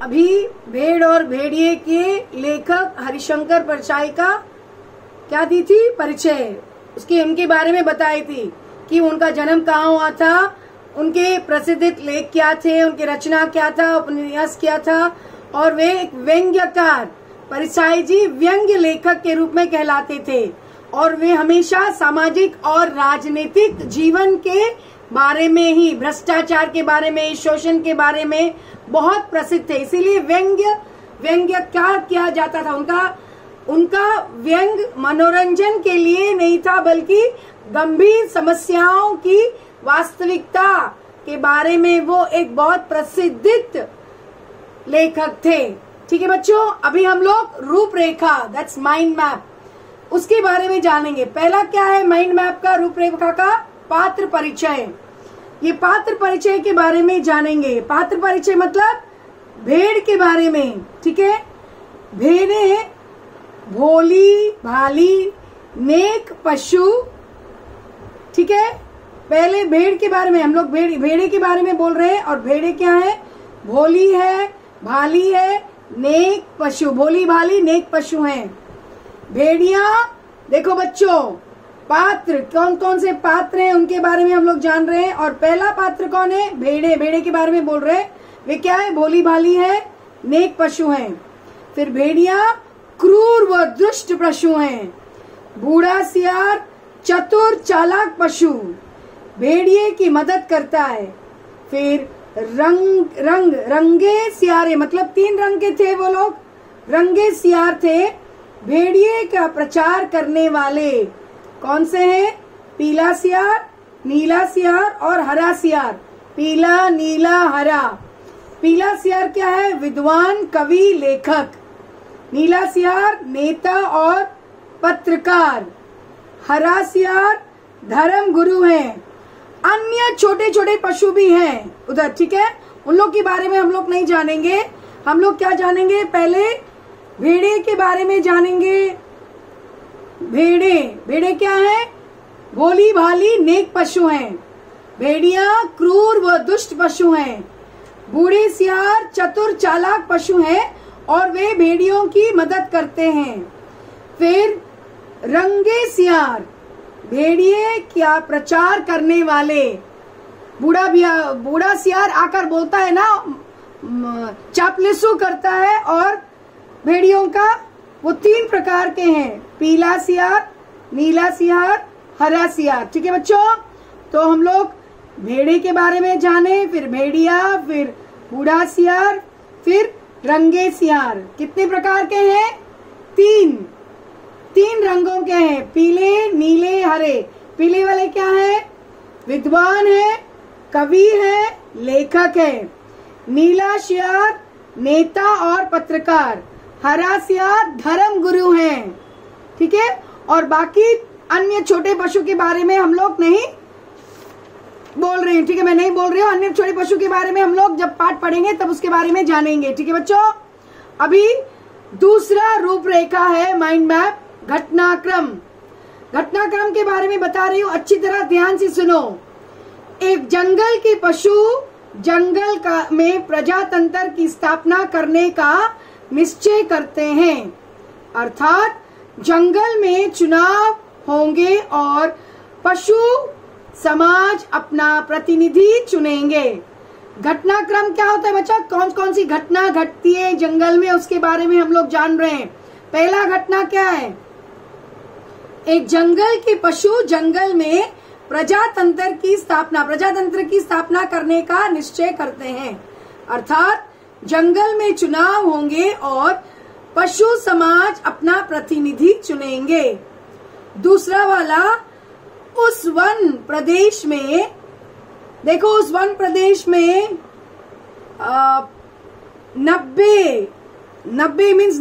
अभी भेड़ और भेड़िए के लेखक हरिशंकर परचाई का क्या दी थी, परिचय, उसके उनके बारे में बताई थी कि उनका जन्म कहाँ हुआ था, उनके प्रसिद्ध लेख क्या थे, उनकी रचना क्या था, उपन्यास क्या था, और वे एक व्यंग्यकार, परचाई जी व्यंग्य लेखक के रूप में कहलाते थे और वे हमेशा सामाजिक और राजनीतिक जीवन के बारे में ही, भ्रष्टाचार के बारे में, शोषण के बारे में बहुत प्रसिद्ध थे। इसीलिए व्यंग्यकार किया जाता था। उनका व्यंग मनोरंजन के लिए नहीं था, बल्कि गंभीर समस्याओं की वास्तविकता के बारे में वो एक बहुत प्रसिद्ध लेखक थे। ठीक है बच्चों, अभी हम लोग रूपरेखा, दैट्स माइंड मैप, उसके बारे में जानेंगे। पहला क्या है माइंड मैप का, रूपरेखा का पात्र परिचय। ये पात्र परिचय के बारे में जानेंगे। पात्र परिचय मतलब भेड़ के बारे में। ठीक है, भेड़ें भोली भाली नेक पशु। ठीक है, पहले भेड़ के बारे में हम लोग भेड़े के बारे में बोल रहे हैं। और भेड़े क्या है, भोली है, भाली है, नेक पशु, भोली भाली नेक पशु हैं। भेड़िया, देखो बच्चों, पात्र कौन कौन से पात्र हैं उनके बारे में हम लोग जान रहे हैं। और पहला पात्र कौन है, भेड़े के बारे में बोल रहे हैं। वे क्या है, भोली भाली है, नेक पशु हैं। फिर भेड़िया क्रूर व दुष्ट पशु हैं। बूढ़ा सियार चतुर चालाक पशु, भेड़िए की मदद करता है। फिर रंगे सियारे, मतलब 3 रंग के थे वो लोग, रंगे सियार थे। भेड़िए का प्रचार करने वाले कौन से हैं, पीला सियार, नीला सियार और हरा सियार। पीला, नीला, हरा। पीला सियार क्या है, विद्वान, कवि, लेखक। नीला सियार नेता और पत्रकार। हरा सियार धर्म गुरु हैं। अन्य छोटे छोटे पशु भी हैं उधर। ठीक है, उन लोग के बारे में हम लोग नहीं जानेंगे। हम लोग क्या जानेंगे, पहले भेड़े के बारे में जानेंगे। भेड़े क्या है, भोली भाली नेक पशु हैं। भेड़िया क्रूर व दुष्ट पशु हैं। बूढ़े सियार चतुर चालाक पशु हैं और वे भेड़ियों की मदद करते हैं। फिर रंगे सियार, भेड़िए क्या प्रचार करने वाले। बूढ़ा सियार आकर बोलता है ना, चापलूसी करता है। और भेड़ियों का वो 3 प्रकार के हैं, पीला सियार, नीला सियार, हरा सियार। ठीक है बच्चों, तो हम लोग भेड़े के बारे में जाने, फिर भेड़िया, फिर बूढ़ा सियार, फिर रंगे सियार। कितने प्रकार के हैं, 3 रंगों के हैं, पीले, नीले, हरे। पीले वाले क्या है, विद्वान है, कवि है, लेखक है। नीला सियार नेता और पत्रकार। हरा सियार धर्म गुरु हैं। ठीक है, और बाकी अन्य छोटे पशु के बारे में हम लोग नहीं बोल रहे हैं। ठीक है, मैं नहीं बोल रही हूँ। अन्य छोटे पशु के बारे में हम लोग जब पाठ पढ़ेंगे तब उसके बारे में जानेंगे। ठीक है बच्चों, अभी दूसरा रूपरेखा है माइंड मैप, घटनाक्रम। घटनाक्रम के बारे में बता रही हूँ, अच्छी तरह ध्यान से सुनो। एक जंगल के पशु जंगल का में प्रजातंत्र की स्थापना करने का निश्चय करते हैं, अर्थात जंगल में चुनाव होंगे और पशु समाज अपना प्रतिनिधि चुनेंगे। घटनाक्रम क्या होता है बच्चा, कौन कौन सी घटना घटती है जंगल में, उसके बारे में हम लोग जान रहे हैं। पहला घटना क्या है, एक जंगल के पशु जंगल में प्रजातंत्र की स्थापना करने का निश्चय करते हैं, अर्थात जंगल में चुनाव होंगे और पशु समाज अपना प्रतिनिधि चुनेंगे। दूसरा वाला, उस वन प्रदेश में, देखो उस वन प्रदेश में 90 मीन्स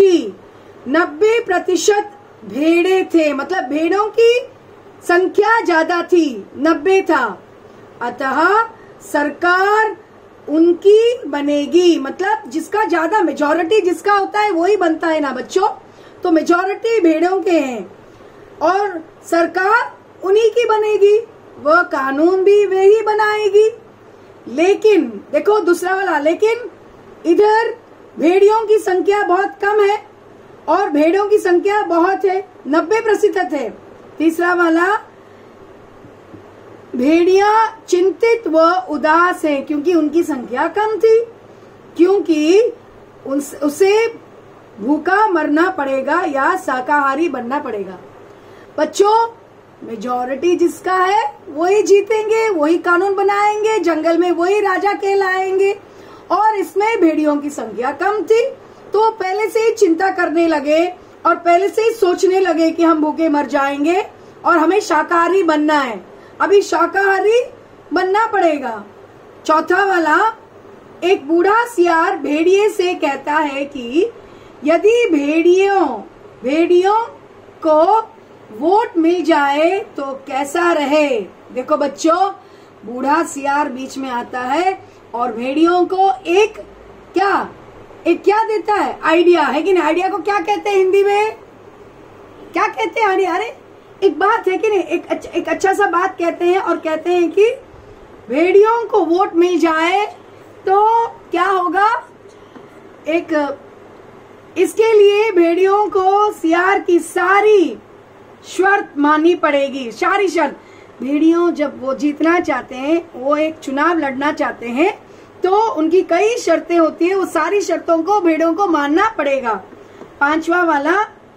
90% भेड़े थे, मतलब भेड़ों की संख्या ज्यादा थी, 90 था। अतः सरकार उनकी बनेगी, मतलब जिसका ज्यादा मेजॉरिटी जिसका होता है वही बनता है ना बच्चों, तो मेजॉरिटी भेड़ों के हैं और सरकार उन्हीं की बनेगी, वह कानून भी वही बनाएगी। लेकिन देखो दूसरा वाला, लेकिन इधर भेड़ियों की संख्या बहुत कम है और भेड़ों की संख्या बहुत है, 90% है। तीसरा वाला, भेड़िया चिंतित व उदास है क्योंकि उनकी संख्या कम थी, क्योंकि उसे भूखा मरना पड़ेगा या शाकाहारी बनना पड़ेगा। बच्चों, मेजॉरिटी जिसका है वही जीतेंगे, वही कानून बनाएंगे, जंगल में वही राजा कहलाएंगे। और इसमें भेड़ियों की संख्या कम थी तो पहले से ही चिंता करने लगे और पहले से ही सोचने लगे कि हम भूखे मर जाएंगे और हमें शाकाहारी बनना है, अभी शाकाहारी बनना पड़ेगा। चौथा वाला, एक बूढ़ा सियार भेड़िए से कहता है कि यदि भेड़ियों को वोट मिल जाए तो कैसा रहे। देखो बच्चों, बूढ़ा सियार बीच में आता है और भेड़ियों को एक क्या देता है, आइडिया है कि नहीं। आइडिया को क्या कहते हैं हिंदी में, क्या कहते हैं आइडिया? अरे एक बात है कि नहीं, एक अच्छा सा बात कहते हैं और कहते हैं कि भेड़ियों को वोट मिल जाए तो क्या होगा। इसके लिए भेड़ियों को सियार की सारी शर्त माननी पड़ेगी, सारी शर्त। भेड़ियों जब वो जीतना चाहते हैं, वो एक चुनाव लड़ना चाहते हैं, तो उनकी कई शर्तें होती है, वो सारी शर्तों को भेड़ियों को मानना पड़ेगा। पांचवा वाला,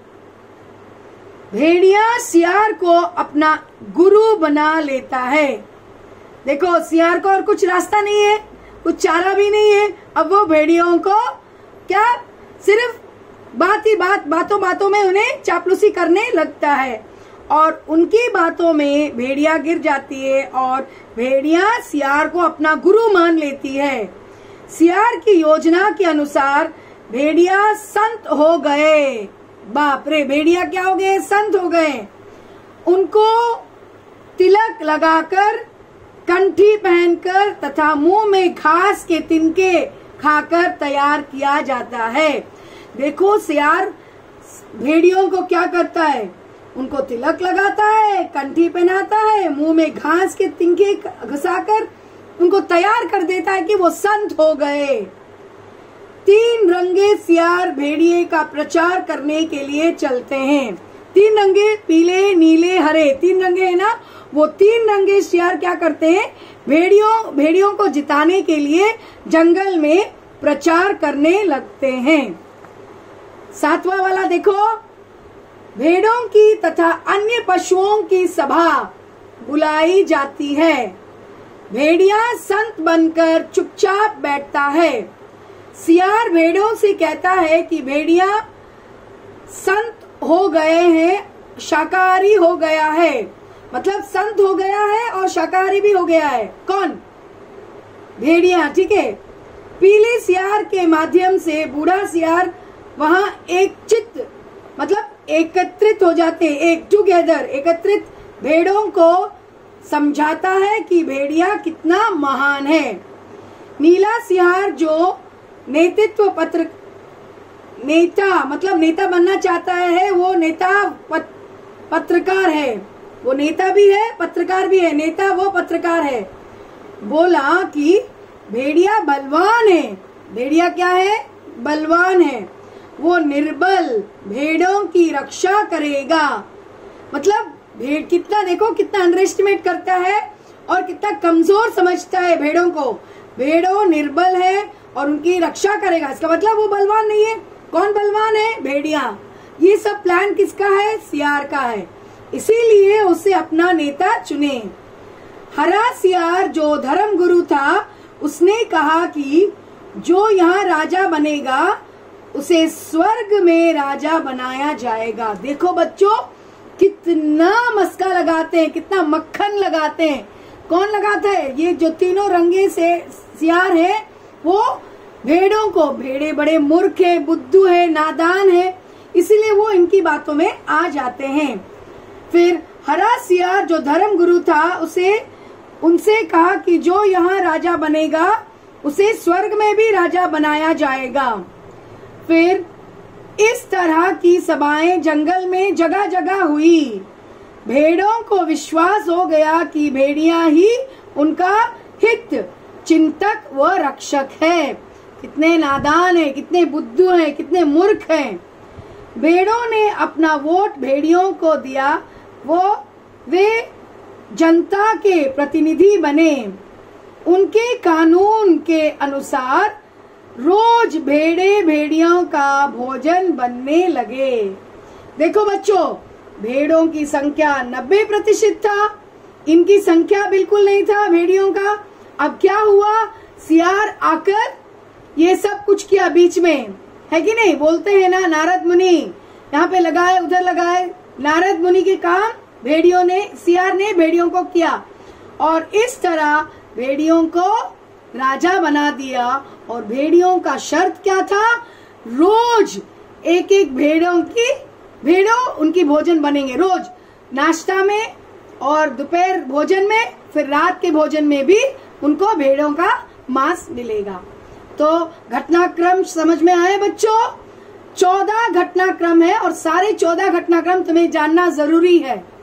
भेड़िया सियार को अपना गुरु बना लेता है। देखो, सियार को और कुछ रास्ता नहीं है, कुछ चारा भी नहीं है, अब वो भेड़ियों को क्या सिर्फ बातों में उन्हें चापलूसी करने लगता है और उनकी बातों में भेड़िया गिर जाती है और भेड़िया सियार को अपना गुरु मान लेती है। सियार की योजना के अनुसार भेड़िया संत हो गए। बाप रे, भेड़िया क्या हो गए? संत हो गए। उनको तिलक लगाकर, कंठी पहनकर तथा मुंह में घास के तिनके खाकर तैयार किया जाता है। देखो, सियार भेड़ियों को क्या करता है, उनको तिलक लगाता है, कंठी पहनाता है, मुंह में घास के तिनके घुसाकर उनको तैयार कर देता है कि वो संत हो गए। 3 रंगे सियार भेड़िए का प्रचार करने के लिए चलते हैं। 3 रंगे, पीले, नीले, हरे, 3 रंगे है ना। वो 3 रंगे सियार क्या करते हैं, भेड़ियों को जिताने के लिए जंगल में प्रचार करने लगते हैं। 7वां वाला देखो, भेड़ों की तथा अन्य पशुओं की सभा बुलाई जाती है। भेड़िया संत बनकर चुपचाप बैठता है। सियार भेड़ों से कहता है कि भेड़िया संत हो गए हैं, शाकाहारी हो गया है, मतलब संत हो गया है और शाकाहारी भी हो गया है। कौन? भेड़िया, ठीक है। पीले सियार के माध्यम से बूढ़ा सियार वहाँ एकत्रित हो जाते, एक टुगेदर, एकत्रित भेड़ों को समझाता है कि भेड़िया कितना महान है। नीला सियार जो नेता बनना चाहता है, वो पत्रकार है, वो नेता भी है, पत्रकार भी है। नेता वो, पत्रकार है। बोला कि भेड़िया बलवान है। भेड़िया क्या है? बलवान है। वो निर्बल भेड़ों की रक्षा करेगा। मतलब भेड़ कितना, देखो कितना अंडर एस्टिमेट करता है और कितना कमजोर समझता है भेड़ों को। भेड़ों निर्बल है और उनकी रक्षा करेगा, इसका मतलब वो बलवान नहीं है। कौन बलवान है? भेड़िया। ये सब प्लान किसका है? सियार का है, इसीलिए उसे अपना नेता चुने। हरा सियार जो धर्म गुरु था, उसने कहा कि जो यहाँ राजा बनेगा उसे स्वर्ग में राजा बनाया जाएगा। देखो बच्चों, कितना मस्का लगाते हैं, कितना मक्खन लगाते हैं। कौन लगाता है? ये जो 3 रंगे से सियार है, वो भेड़ों को, भेड़े बड़े मूर्ख है, बुद्धू है, नादान है, इसीलिए वो इनकी बातों में आ जाते हैं। फिर हरा सियार जो धर्म गुरु था, उनसे कहा कि जो यहाँ राजा बनेगा उसे स्वर्ग में भी राजा बनाया जाएगा। फिर इस तरह की सभाएं जंगल में जगह जगह हुई। भेड़ों को विश्वास हो गया कि भेड़िया ही उनका हित चिंतक व रक्षक है। कितने नादान है, कितने बुद्धू हैं, कितने मूर्ख हैं। भेड़ों ने अपना वोट भेड़ियों को दिया, वे जनता के प्रतिनिधि बने। उनके कानून के अनुसार रोज भेड़े भेड़ियों का भोजन बनने लगे। देखो बच्चों, भेड़ों की संख्या 90% था, इनकी संख्या बिल्कुल नहीं था भेड़ियों का। अब क्या हुआ, सियार आकर ये सब कुछ किया बीच में, है कि नहीं? बोलते हैं ना, नारद मुनि यहाँ पे लगाए उधर लगाए। नारद मुनि के काम सियार ने भेड़ियों को किया और इस तरह भेड़ियों को राजा बना दिया। और भेड़ियों का शर्त क्या था, रोज एक एक भेड़ों उनकी भोजन बनेंगे, रोज नाश्ता में और दोपहर भोजन में, फिर रात के भोजन में भी उनको भेड़ों का मांस मिलेगा। तो घटनाक्रम समझ में आए बच्चों? 14 घटनाक्रम है और सारे 14 घटनाक्रम तुम्हें जानना जरूरी है।